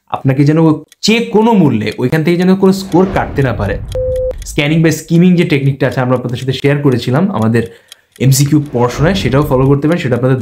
আপনাকে যেন যে কোনো মূল্যে ওইখান থেকে যেন কোনো স্কোর কাটতে না পারে। স্ক্যানিং বা স্কিমিং যে টেকনিকটা আছে আমরা আপনাদের সাথে শেয়ার করেছিলাম আমাদের এমসিকিউ পড়াশোনায়, সেটাও ফলো করতে পারেন, সেটা আপনাদের।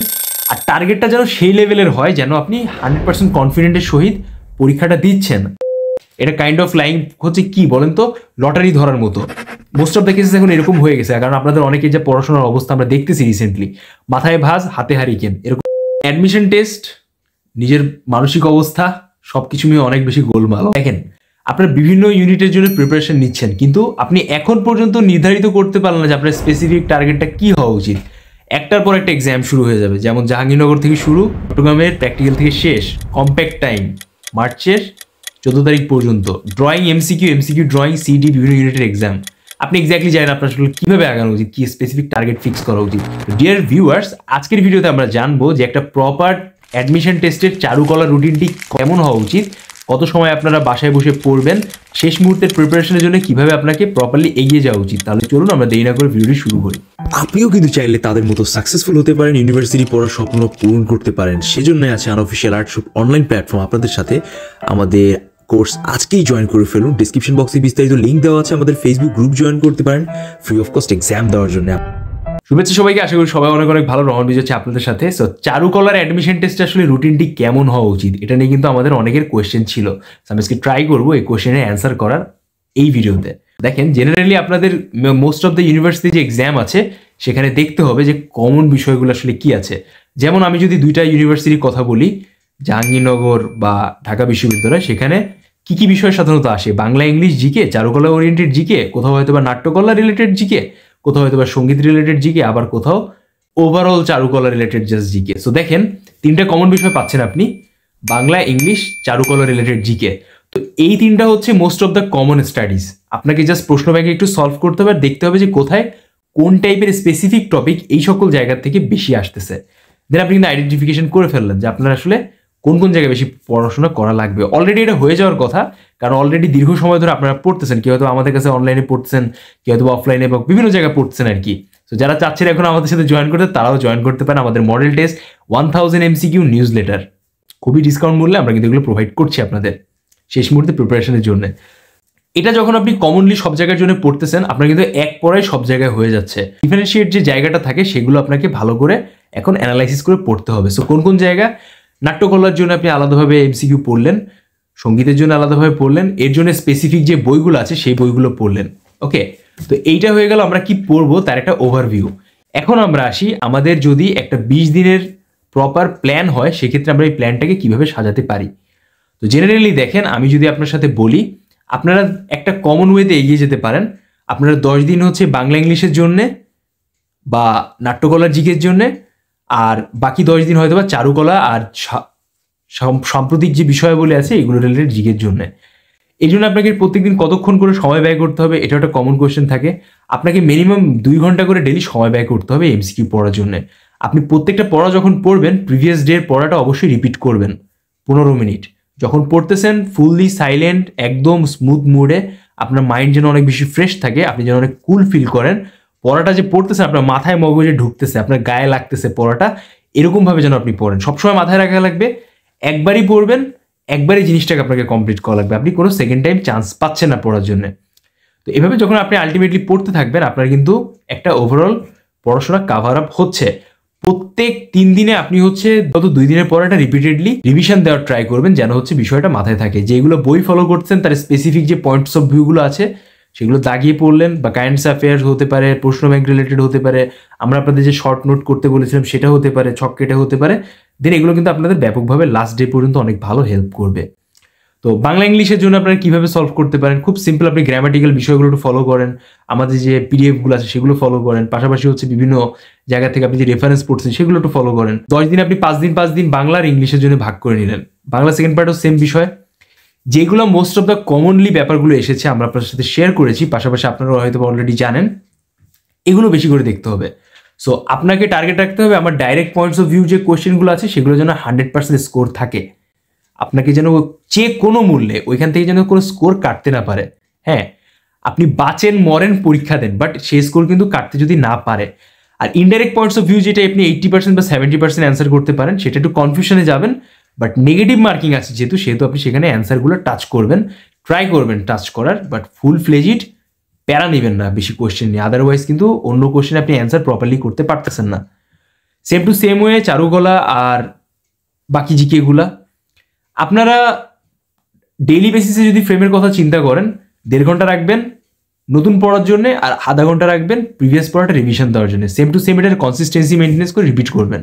আর টার্গেটটা যেন সেই লেভেলের হয় যেন আপনি 100% কনফিডেন্টের সহিত পরীক্ষাটা দিচ্ছেন। এটা কাইন্ড অফ লাইন হচ্ছে কি বলেন তো, লটারি ধরার মতো। মোস্ট অফ দ্য কেসেস এখন এরকম হয়ে গেছে, কারণ আপনাদের অনেকে যে পড়াশোনার অবস্থা আমরা দেখতেছি রিসেন্টলি, মাথায় ভাঁজ হাতে হারিকেন এরকম। অ্যাডমিশন টেস্ট, নিজের মানসিক অবস্থা সবকিছু নিয়ে অনেক বেশি গোলমাল। দেখেন, আপনারা বিভিন্ন ইউনিটের জন্য প্রিপারেশন নিচ্ছেন, কিন্তু আপনি এখন পর্যন্ত নির্ধারিত করতে পারলেন না যে আপনার স্পেসিফিক টার্গেটটা কি হওয়া উচিত। একটার পর একটা এক্সাম শুরু হয়ে যাবে, যেমন জাহাঙ্গীরনগর থেকে শুরু, চট্টগ্রামের প্র্যাকটিক্যাল থেকে শেষ, কম্প্যাক্ট টাইম মার্চের 14 তারিখ পর্যন্ত, ড্রয়িং এমসিকিউ ড্রয়িং সিডি বিভিন্ন ইউনিটের এক্সাম। আপনি এক্স্যাক্টলি জানেন আপনার আসলে কীভাবে আগানো উচিত, কি স্পেসিফিক টার্গেট ফিক্স করা উচিত। ডিয়ার ভিউয়ার্স, আজকের ভিডিওতে আমরা জানবো যে একটা প্রপার অ্যাডমিশন টেস্টের চারুকলা রুটিনটি কেমন হওয়া উচিত, কত সময় আপনারা বাসায় বসে পড়বেন, শেষ মুহূর্তের প্রিপারেশনের জন্য কিভাবে আপনাকে প্রপারলি এগিয়ে যাওয়া উচিত। তাহলে চলুন আমরা দেরি না করে ভিডিওটি শুরু করি। আপনিও কিন্তু চাইলে তাদের মতো সাকসেসফুল হতে পারেন, ইউনিভার্সিটি পড়ার স্বপ্ন পূরণ করতে পারেন। সেজন্য আছে আনঅফিশিয়াল আর্টশপ অনলাইন প্ল্যাটফর্ম আপনাদের সাথে। আমাদের কোর্স আজকেই জয়েন করে ফেলুন। ডিসক্রিপশন বক্সে বিস্তারিত লিঙ্ক দেওয়া আছে, আমাদের ফেসবুক গ্রুপ জয়েন করতে পারেন ফ্রি অফ কস্ট এক্সাম দেওয়ার জন্য। শুভেচ্ছা সবাইকে, আশা করি সবাই অনেক অনেক ভালো। রহমান বিজ হচ্ছে আপনাদের সাথে। সো চারুকলার অ্যাডমিশন টেস্টে আসলে রুটিনটি কেমন হওয়া উচিত, এটা নিয়ে কিন্তু আমাদের অনেকের কোয়েশ্চেন ছিল। আমি আজকে ট্রাই করবো এই কোয়েশ্চেনের অ্যান্সার করার এই ভিডিওতে। দেখেন, জেনারেলি আপনাদের মোস্ট অফ দ্য ইউনিভার্সিটি যে এক্সাম আছে সেখানে দেখতে হবে যে কমন বিষয়গুলো আসলে কি আছে। যেমন আমি যদি দুইটা ইউনিভার্সিটির কথা বলি, জাহাঙ্গীরনগর বা ঢাকা বিশ্ববিদ্যালয়, সেখানে কি কি বিষয় সাধারণত আসে? বাংলা, ইংলিশ, জিকে, চারুকলা ওরিয়েন্টেড জিকে, কোথাও হয়তো বা নাট্যকলা রিলেটেড জিকে, কোথাও হয়তো বা সঙ্গীত রিলেটেড জিকে, আবার কোথাও ওভারঅল চারুকলা রিলেটেড জাস্ট জিকে। সো দেখেন, তিনটা কমন বিষয় পাচ্ছেন আপনি, বাংলা, ইংলিশ, চারুকলা রিলেটেড জিকে। তো এই তিনটা হচ্ছে most of the common studies. আপনাকে জাস্ট প্রশ্ন ব্যাংকে একটু সলভ করতে হবে আর দেখতে হবে যে কোথায় কোন টাইপের স্পেসিফিক টপিক এই সকল জায়গা থেকে বেশি আসতেছে। দেন আপনি কিন্তু আইডেন্টিফিকেশন করে ফেললেন যে আপনার আসলে কোন কোন জায়গায় বেশি পড়াশোনা করা লাগবে। অলরেডি এটা হয়ে যাওয়ার কথা, কারণ অলরেডি দীর্ঘ সময় ধরে আপনারা পড়তেছেন। কেউ হয়তো আমাদের কাছে অনলাইনে পড়তেছেন, কেউ হয়তো অফলাইনে বা বিভিন্ন জায়গায় পড়তেছেন আর কি। তো যারা চাচ্ছেন এখন আমাদের সাথে জয়েন করতে, তারাও জয়েন করতে পারেন। আমাদের model test 1000 MCQ newsletter খুবই ডিসকাউন্ট মূল্যে আমরা কিন্তু এগুলো প্রোভাইড করছি আপনাদের শেষ মুহূর্তে প্রিপারেশনের জন্য। এটা যখন আপনি কমনলি সব জায়গার জন্য পড়তেছেন, আপনার কিন্তু এক পড়ায় সব জায়গায় হয়ে যাচ্ছে। ডিফারেন্সিয়েট যে জায়গাটা থাকে সেগুলো আপনাকে ভালো করে এখন অ্যানালাইসিস করে পড়তে হবে। সো কোন কোন জায়গা, নাট্যকলার জন্য আপনি আলাদাভাবে এমসিকিউ পড়লেন, সঙ্গীতের জন্য আলাদাভাবে পড়লেন, এর জন্য স্পেসিফিক যে বইগুলো আছে সেই বইগুলো পড়লেন। ওকে, তো এইটা হয়ে গেল আমরা কি পড়বো তার একটা ওভারভিউ। এখন আমরা আসি, আমাদের যদি একটা 20 দিনের প্রপার প্ল্যান হয়, সেক্ষেত্রে আমরা এই প্ল্যানটাকে কিভাবে সাজাতে পারি। তো জেনারেলি দেখেন, আমি যদি আপনার সাথে বলি, আপনারা একটা কমন ওয়েতে এগিয়ে যেতে পারেন। আপনারা 10 দিন হচ্ছে বাংলা ইংলিশের জন্যে বা নাট্যকলার জিকের জন্যে, আর বাকি 10 দিন হয়তো বা চারুকলা আর সাম্প্রতিক যে বিষয়াবলী আছে এগুলো রিলেটেড জিকের জন্য। এই জন্য আপনাকে প্রত্যেকদিন কতক্ষণ করে সময় ব্যয় করতে হবে, এটা একটা কমন কোয়েশ্চেন থাকে। আপনাকে মিনিমাম 2 ঘন্টা করে ডেলি সময় ব্যয় করতে হবে এমসিকিউ পড়ার জন্য। আপনি প্রত্যেকটা পড়া যখন পড়বেন, প্রিভিয়াস ডের পড়াটা অবশ্যই রিপিট করবেন 15 মিনিট। যখন পড়তেছেন ফুললি সাইলেন্ট, একদম স্মুথ মুডে, আপনার মাইন্ড যেন অনেক বেশি ফ্রেশ থাকে, আপনি যেন অনেক কুল ফিল করেন। পড়াটা যে পড়তেছেন আপনার মাথায় মগজে ঢুকতেছে, আপনার গায়ে লাগতেছে পড়াটা, এরকমভাবে যেন আপনি পড়েন। সবসময় মাথায় রাখা লাগবে, একবারই পড়বেন, একবারই জিনিসটাকে আপনাকে কমপ্লিট করা লাগবে। আপনি কোনো সেকেন্ড টাইম চান্স পাচ্ছেন না পড়ার জন্য। তো এভাবে যখন আপনি আলটিমেটলি পড়তে থাকবেন, আপনার কিন্তু একটা ওভারঅল পড়াশোনা কাভার আপ হচ্ছে। প্রত্যেক 3 দিনে আপনি হচ্ছে গত 2 দিনের পড়াটা রিপিটেডলি রিভিশন দেওয়ার ট্রাই করবেন, যেন হচ্ছে বিষয়টা মাথায় থাকে। যেগুলো বই ফলো করছেন তার স্পেসিফিক যে পয়েন্টস অফ ভিউগুলো আছে সেগুলো দাগিয়ে পড়লেন, বা কারেন্টস অ্যাফেয়ার্স হতে পারে, প্রশ্ন ব্যাংক রিলেটেড হতে পারে, আমরা আপনাদের যে শর্ট নোট করতে বলেছিলাম সেটা হতে পারে, ছক কেটে হতে পারে। দেন এগুলো কিন্তু আপনাদের ব্যাপকভাবে লাস্ট ডে পর্যন্ত অনেক ভালো হেল্প করবে। তো বাংলা ইংলিশের জন্য আপনারা কিভাবে সলভ করতে পারেন, খুব সিম্পল। আপনি গ্রামাটিক্যাল বিষয়গুলো একটু ফলো করেন, আমাদের যে পিডিএফগুলো আছে সেগুলো ফলো করেন, পাশাপাশি হচ্ছে বিভিন্ন জায়গা থেকে আপনি যে রেফারেন্স পড়ছেন সেগুলো একটু ফলো করেন। 10 দিন আপনি 5 দিন বাংলা আর ইংলিশের জন্য ভাগ করে নিলেন। বাংলা সেকেন্ড পার্টও সেম বিষয়। যেগুলো মোস্ট অফ দ্য কমনলি ব্যাপারগুলো এসেছে আমরা আপনার সাথে শেয়ার করেছি, পাশাপাশি আপনারা হয়তো অলরেডি জানেন, এগুলো বেশি করে দেখতে হবে। সো আপনাকে টার্গেট রাখতে হবে আমার ডাইরেক্ট পয়েন্টস অফ ভিউ যে কোয়েশ্চেনগুলো আছে সেগুলো যেন 100% স্কোর থাকে। আপনাকে যেন যে কোনো মূল্যে ওইখান থেকে যেন কোনো স্কোর কাটতে না পারে। হ্যাঁ, আপনি বাঁচেন মরেন পরীক্ষা দেন, বাট সেই স্কোর কিন্তু কাটতে যদি না পারে। আর ইনডাইরেক্ট পয়েন্টস অফ ভিউ যেটা আপনি 80% বা 70% অ্যান্সার করতে পারেন, সেটা একটু কনফিউশনে যাবেন, বাট নেগেটিভ মার্কিং আছে সেহেতু আপনি সেখানে অ্যান্সারগুলো টাচ করবেন, ট্রাই করবেন টাচ করার, বাট ফুল ফ্লেজিড প্যারা নেবেন না বেশি কোয়েশ্চেন নিয়ে, আদারওয়াইজ কিন্তু অন্য কোয়েশ্চেনে আপনি অ্যান্সার প্রপারলি করতে পারতেছেন না। সেম টু সেম ওয়ে চারুকলা আর বাকি জিকেগুলা আপনারা ডেইলি বেসিসে যদি ফ্রেমের কথা চিন্তা করেন 1.5 ঘন্টা রাখবেন নতুন পড়ার জন্য, আর আধা ঘন্টা রাখবেন প্রিভিয়াস পড়াটা রিভিশন দেওয়ার জন্য। সেম টু সেম এটার কনসিস্টেন্সি মেনটেন্স করে রিপিট করবেন।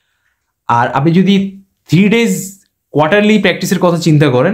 আর আপনি যদি 3 days কোয়ার্টারলি প্র্যাকটিসের কথা চিন্তা করেন,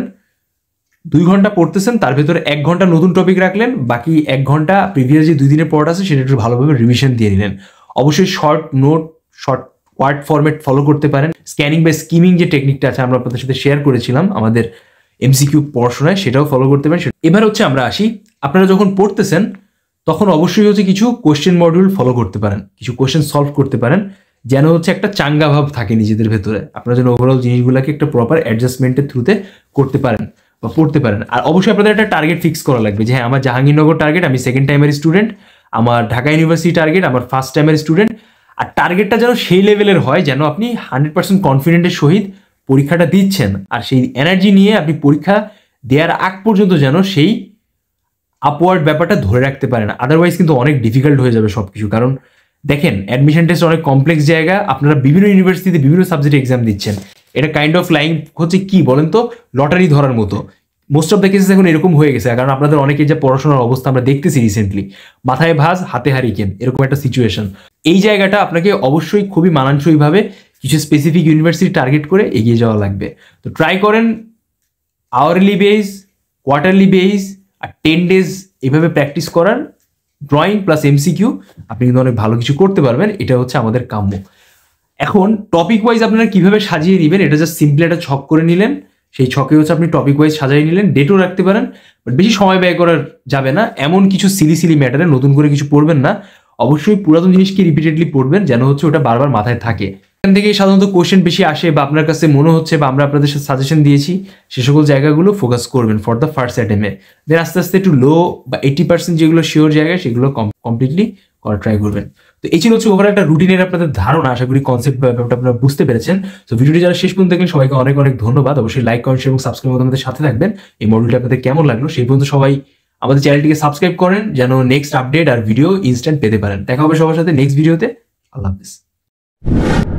2 ঘন্টা পড়তেছেন, তার ভেতরে 1 ঘন্টা নতুন টপিক রাখলেন, বাকি 1 ঘন্টা প্রিভিয়াস যে 2 দিনের পড়া আছে সেটা একটু ভালোভাবে রিভিশন দিয়ে নিলেন। অবশ্যই short note, short word format follow করতে পারেন। স্ক্যানিং বা স্কিমিং যে টেকনিকটা আছে আমরা আপনাদের সাথে শেয়ার করেছিলাম আমাদের এমসিকিউ পড়াশোনায়, সেটাও ফলো করতে পারেন। এবার হচ্ছে আমরা আসি, আপনারা যখন পড়তেছেন তখন অবশ্যই হচ্ছে কিছু কোয়েশ্চেন মডিউল ফলো করতে পারেন, কিছু কোয়েশ্চেন সলভ করতে পারেন, যেন হচ্ছে একটা চাঙ্গা ভাব থাকে নিজেদের ভেতরে, আপনারা যেন ওভারঅল জিনিসগুলোকে একটা প্রপার অ্যাডজাস্টমেন্টের থ্রুতে করতে পারেন বা পড়তে পারেন। আর অবশ্যই আপনাদের একটা টার্গেট ফিক্স করা লাগবে যে হ্যাঁ আমার জাহাঙ্গীরনগর টার্গেট, আমি সেকেন্ড টাইমের স্টুডেন্ট, আমার ঢাকা ইউনিভার্সিটি টার্গেট, আমার ফার্স্ট টাইমের স্টুডেন্ট। আর টার্গেটটা যেন সেই লেভেলের হয় যেন আপনি 100% কনফিডেন্টের সহিত পরীক্ষাটা দিচ্ছেন, আর সেই এনার্জি নিয়ে আপনি পরীক্ষা দেওয়ার আগ পর্যন্ত যেন সেই আপওয়ার্ড ব্যাপারটা ধরে রাখতে পারেন। আদারওয়াইজ কিন্তু অনেক ডিফিকাল্ট হয়ে যাবে সব কিছু। কারণ দেখেন অ্যাডমিশন টেস্ট অনেক কমপ্লেক্স জায়গা, আপনারা বিভিন্ন ইউনিভার্সিটিতে বিভিন্ন সাবজেক্টে এক্সাম দিচ্ছেন, এটা কাইন্ড অফ লাইন হচ্ছে কি বলেন তো, লটারি ধরার মতো। মোস্ট অফ দ্য কেসেস এখন এরকম হয়ে গেছে, কারণ আপনাদের অনেকের যে পড়াশোনার অবস্থা আমরা দেখতেছি রিসেন্টলি, মাথায় ভাঁজ হাতে হারিকেন এরকম একটা সিচুয়েশন। এই জায়গাটা আপনাকে অবশ্যই খুবই মানানসইভাবে কিছু স্পেসিফিক ইউনিভার্সিটি টার্গেট করে এগিয়ে যাওয়া লাগবে। তো ট্রাই করেন আওয়ারলি বেস, কোয়ার্টারলি বেস আর 10 days এইভাবে প্র্যাকটিস করার, ড্রয়িং প্লাস এমসিকিউ আপনি কিন্তু অনেক ভালো কিছু করতে পারবেন। এটা হচ্ছে আমাদের কাম্য। এখন টপিক ওয়াইজ আপনারা কিভাবে সাজিয়ে নেবেন, এটা জাস্ট সিম্পলি একটা ছক করে নিলেন, সেই ছকে হচ্ছে আপনি টপিক ওয়াইজ সাজিয়ে নিলেন, ডেটও রাখতে পারেন, বাট বেশি সময় ব্যয় করার যাবে না। এমন কিছু সিলি ম্যাটারে নতুন করে কিছু পড়বেন না, অবশ্যই পুরাতন জিনিসকে রিপিটেডলি পড়বেন যেন হচ্ছে ওটা বারবার মাথায় থাকে। এখান থেকে সাধারণত কোশ্চেন বেশি আসে বা আপনার কাছে মনে হচ্ছে বা আমরা আপনাদের সাথে সাজেশন দিয়েছি সে সকল জায়গাগুলো ফোকাস করবেন for the first attempt. Then আস্তে আস্তে একটু লো বা 80% যেগুলো শিওর জায়গা সেগুলো কমপ্লিটলি করা ট্রাই করবেন। তো এই ছিল হচ্ছে ওভার একটা রুটিনের আপনাদের ধারণা, আশা করি কনসেপ্ট ব্যাপারটা আপনারা বুঝতে পেরেছেন। তো ভিডিওটি যারা শেষ পর্যন্ত দেখলেন সবাইকে অনেক অনেক ধন্যবাদ। অবশ্যই লাইক, কমেন্ট এবং সাবস্ক্রাইব করে আমাদের সাথে থাকবেন। এই মডেলটি আপনাদের কেমন লাগলো সেই পর্যন্ত সবাই আমাদের চ্যানেলটিকে সাবস্ক্রাইব করেন যেন নেক্সট আপডেট আর ভিডিও ইনস্ট্যান্ট পেতে পারেন। দেখা হবে সবার সাথে নেক্সট ভিডিওতে। আল্লাহ হাফেজ।